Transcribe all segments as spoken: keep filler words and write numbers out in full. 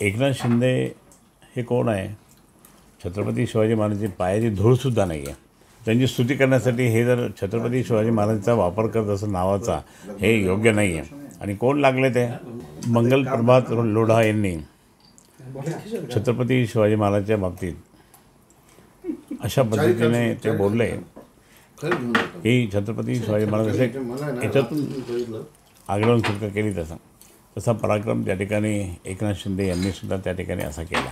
एकनाथ शिंदे हे कोण आहे? छत्रपती शिवाजी महाराजांची पायाची धूळसुद्धा नाही आहे. त्यांची स्तुती करण्यासाठी हे जर छत्रपती शिवाजी महाराजांचा वापर करत असं नावाचा हे योग्य नाही आहे. आणि कोण लागले ते? मंगल प्रभात लोढा यांनी छत्रपती शिवाजी महाराजांच्या बाबतीत अशा पद्धतीने ते बोलले की छत्रपती शिवाजी महाराजांचे याच्यातून आगळून सुटका केली. तसा तसा पराक्रम त्या ठिकाणी एकनाथ शिंदे यांनीसुद्धा त्या ठिकाणी असा केला.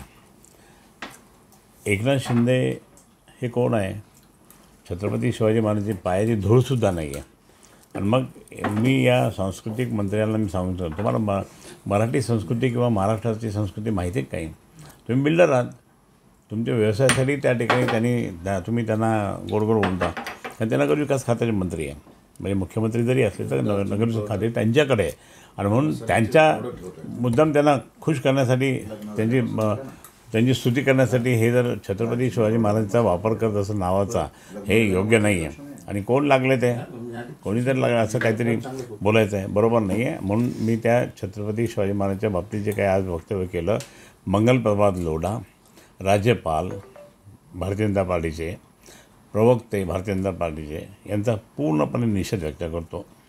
एकनाथ शिंदे हे कोण आहे? छत्रपती शिवाजी महाराजांची पायाची धूळसुद्धा नाही आहे. आणि मग मी या सांस्कृतिक मंत्र्याला मी सांगतो, तुम्हाला म मराठी संस्कृती किंवा महाराष्ट्राची संस्कृती माहिती आहे काही? तुम्ही बिल्डर आहात, तुमच्या व्यवसायासाठी त्या ठिकाणी त्यांनी तुम्ही त्यांना गोड गोड बोलता. कारण ते नगर विकास खात्याचे मंत्री आहे, म्हणजे मुख्यमंत्री जरी असले तर नगर नगर विकास खाते त्यांच्याकडे आहे. आणि म्हणून त्यांच्या मुद्दाम त्यांना खुश करण्यासाठी त्यांची त्यांची स्तुती करण्यासाठी हे जर छत्रपती शिवाजी महाराजांचा वापर करत असं नावाचा हे योग्य नाही आहे. आणि कोण लागले ते? कोणीतरी लागलं असं काहीतरी बोलायचं आहे, बरोबर नाही आहे. म्हणून मी त्या छत्रपती शिवाजी महाराजांच्या बाबतीत जे काही आज वक्तव्य केलं, मंगल प्रभात लोढा, राज्यपाल भारतीय जनता पार्टीचे, प्रवक्ते भारतीय जनता पार्टीचे यांचा पूर्णपणे निषेध व्यक्त करतो.